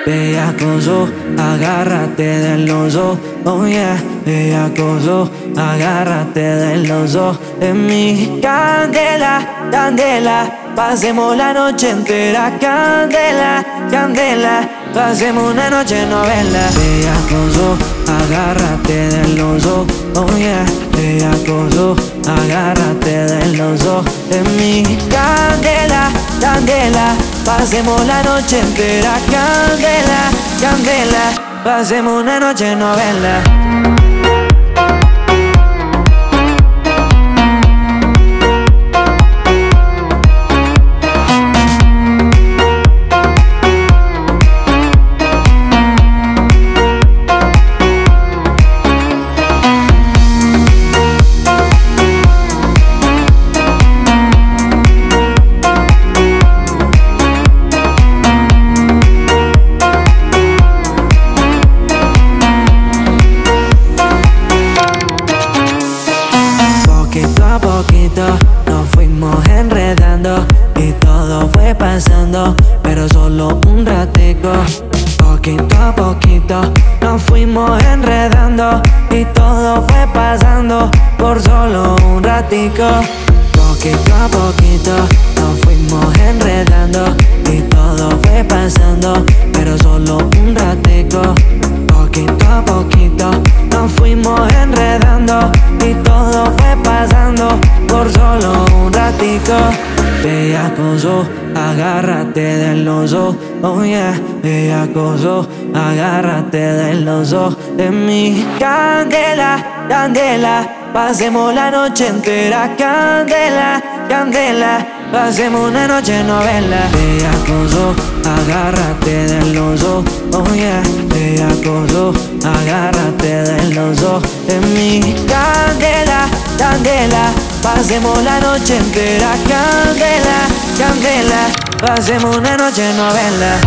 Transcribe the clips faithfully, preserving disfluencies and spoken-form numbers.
Bellacoso, agárrate del oso, oh yeah. Bellacoso, agárrate del oso. En mi candela, candela, pasemos la noche entera. Candela, candela, pasemos una noche novela. Bellacoso, agárrate del oso, oh yeah. Bellacoso, agárrate del oso. En mi candela, candela, pasemos la noche entera. Candela, candela, pasemos una noche novela. Nos fuimos enredando y todo fue pasando, pero solo un ratico. Poquito a poquito nos fuimos enredando y todo fue pasando por solo un ratico. Poquito a poquito nos fuimos enredando y todo fue pasando, pero solo un ratico. Poquito a poquito nos fuimos enredando y todo fue pasando por solo un ratico. Bellacoso, agárrate del oso, oh yeah. Bellacoso, agárrate del oso. De mi candela, candela, pasemos la noche entera. Candela, candela, pasemos una noche novela. Bellacoso, agárrate del oso, oh yeah. Bellacoso, agárrate del oso. De mi candela, candela, pasemos la noche entera. Candela, candela, pasemos una noche novela.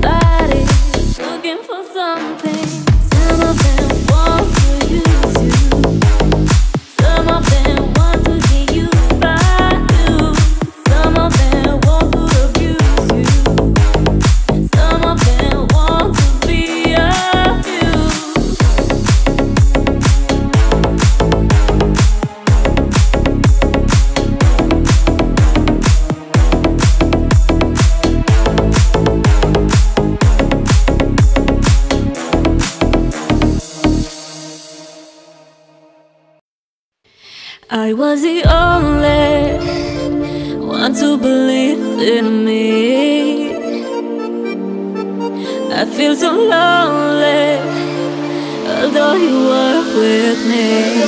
Some of them want to use you. I was the only one to believe in me. I feel so lonely, although you were with me.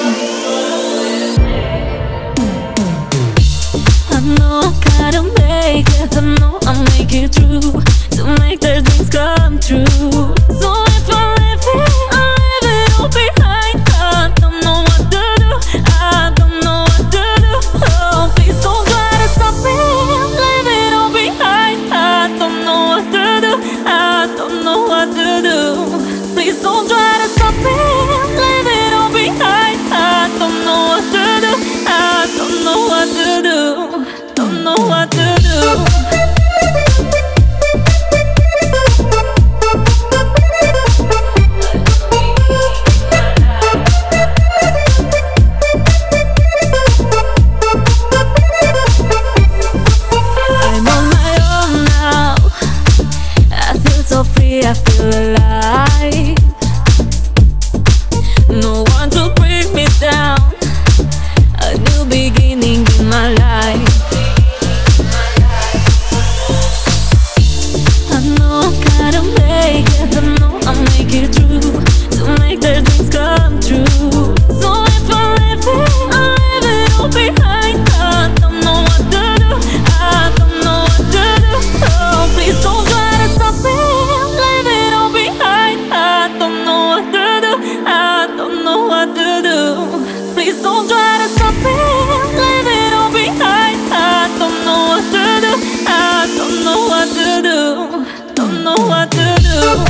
I know I gotta make it, I know I'll make it through, to make the dreams come true. So if I live it, I leave it all behind. I don't know what to do, I don't know what to do. Oh, please don't try to stop me, leave it all behind. I don't know what to do, I don't know what to do. Please don't try to stop me, leave it all behind. I don't know what to do, I don't know what to do, don't know what to do. I feel alive. No one to bring me down. A new beginning in my life. I know I gotta make it, I know I'll make it through, to make the dreams come true. So if I live it, I leave it all behind. I don't know what to do, I don't know what to do. Oh, please don't try to stop me, please don't try to stop me, leave it all behind. I don't know what to do, I don't know what to do, don't know what to do.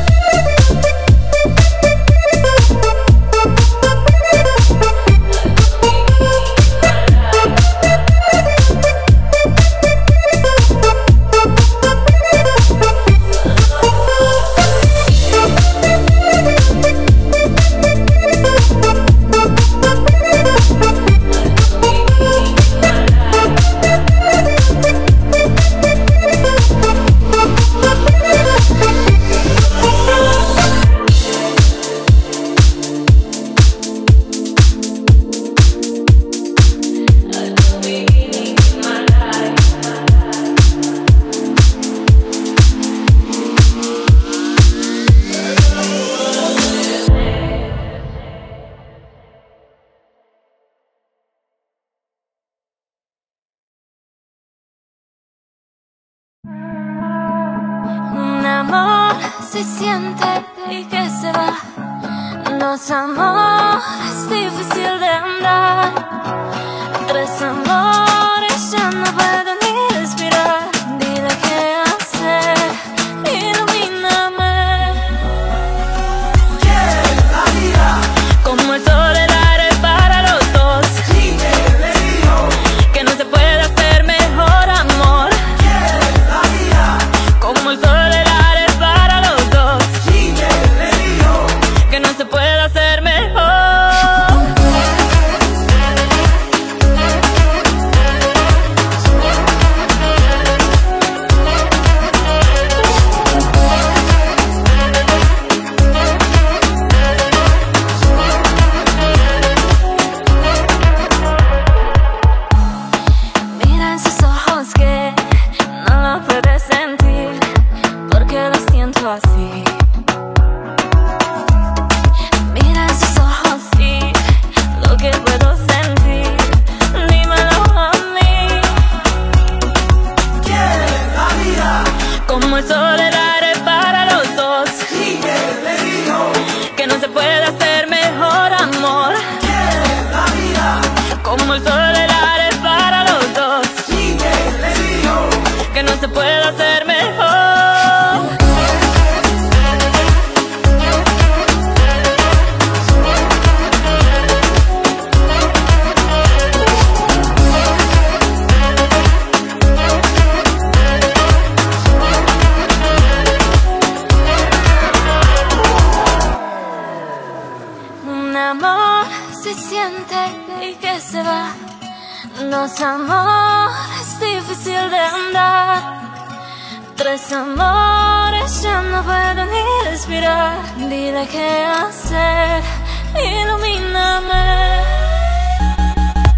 Se siente y que se va. Dos amores, difícil de andar. Tres amores, ya no puedo ni respirar. Dile qué hacer, ilumíname. Quiere la vida como el sol, el aire para los dos. Dime, le digo que no se puede hacer mejor amor. Quiere la vida como el sol, el aire para los dos. Dime, le digo que no se puede hacer mejor. Mira en sus ojos que no lo puedes sentir, porque lo siento así. Mira en sus ojos, sí, lo que puedo sentir, dímelo a mí. Quiere la vida Como el sol, el aire para los dos. Dime, le digo Que no se puede hacer mejor amor. Quiere la vida Como el sol, el aire para los dos. Dime, le digo Que no se puede hacer mejor. Un amor se siente y que se va. Dos amores, difícil de andar. Tres amores, ya no puedo ni respirar. Dile qué hacer, ilumíname.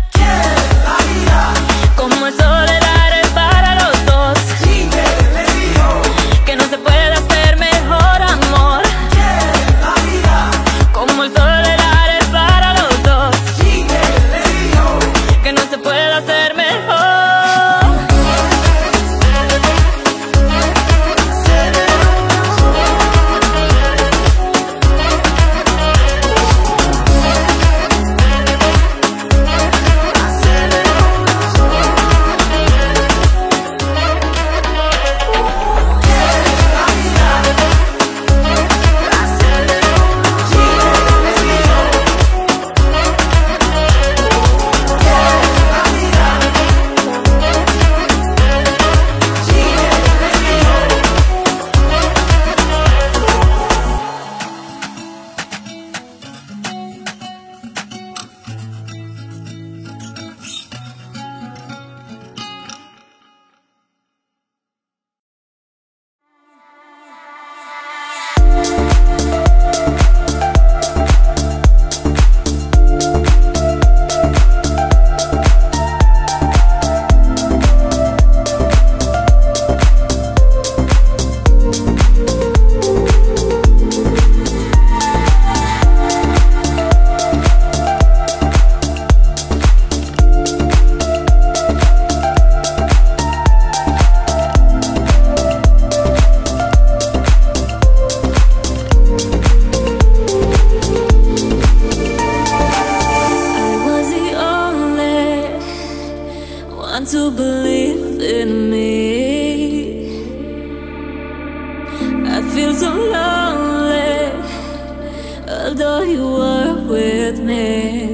although you were with me.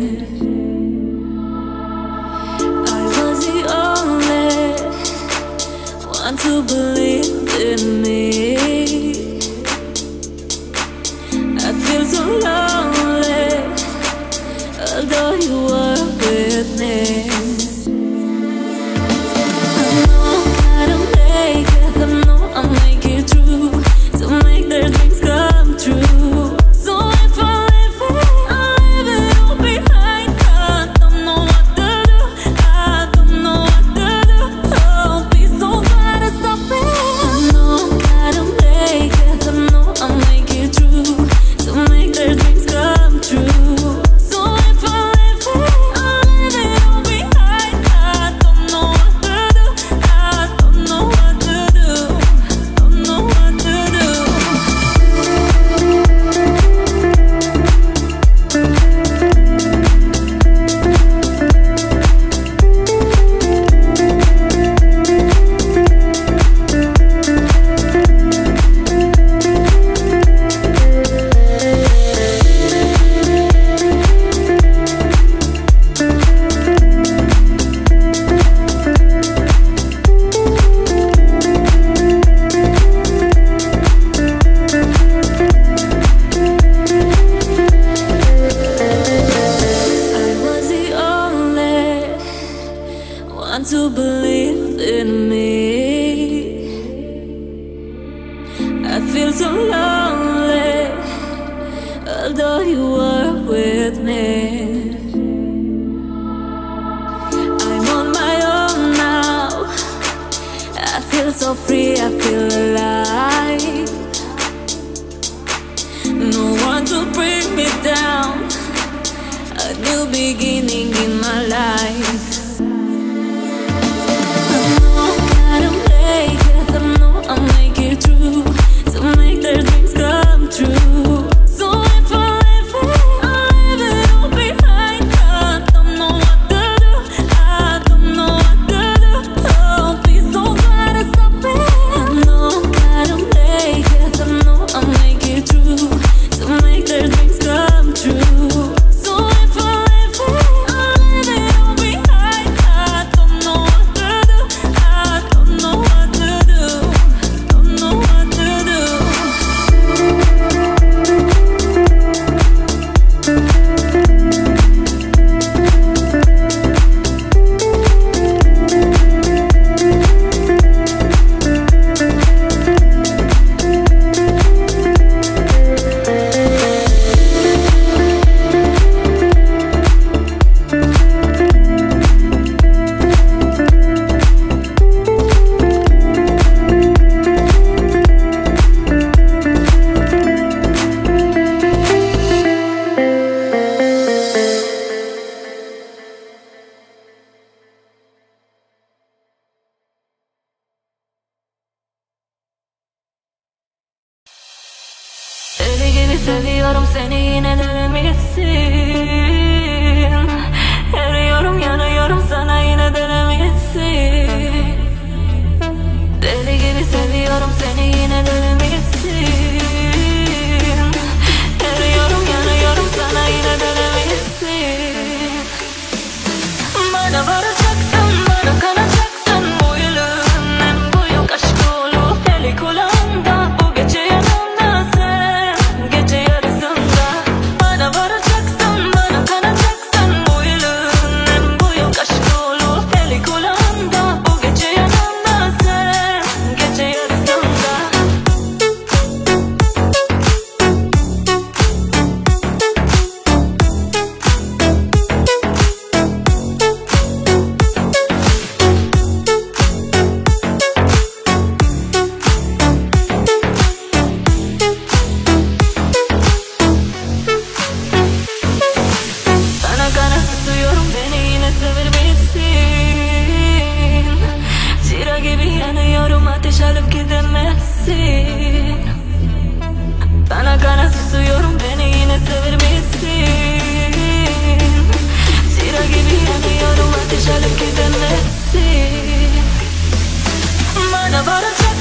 I was the only one to believe in me. I feel so lonely, although you were with me. I know I gotta make it, I know I'll make it through, to make their dreams come true. So if I live it, I'll leave it all behind. I don't know what to do, I don't know what to do. Oh, please don't try to stop me. I know I gotta make it, I know I'll make it through, to make their dreams come true. So if I live it, I'll leave it all behind. I don't know what to do, I don't know what to do, don't know what to do. I was the only one to believe in me. I feel so lonely, although you were with me. I'm on my own now, I feel so free, I feel alive. No one to bring me down, a new beginning in my life. I know I gotta make it, I know I'll make it through, to make their dreams come true. So if I live it, I'll leave it all behind. I don't know what to do, I don't know what to do. Oh, please don't try to stop me. I know I gotta make it, I know I'll make it through, to make their dreams come true. So if I live it, I'll leave it all behind. I don't know what to do, I don't know what to do, don't know what to do. Deli gibi seviyorum seni, yine denemişsin. Eriyorum, yanıyorum sana, yine denemişsin. Deli gibi seviyorum seni, yine denemişsin. Eriyorum, yanıyorum sana, yine denemişsin. Bana varacaksın, bana kanacaksın, bu yılın en büyük aşk dolu pelikulanda. Bu gece yanımda sen, gece yarısında. Bana varacaksın, bana kanacaksın, bu yılın en büyük aşk dolu pelikulanda. Bu gece yanımda sen, gece yarısında. Sana kanat tutuyorum, beni yine sever misin? Zira gibi yanıyorum, ateş alıp gidemezsin. Sana kanat tutuyorum, beni yine sever misin? Zira gibi yanıyorum, ateş alıp gidemezsin. Bana varacaksın,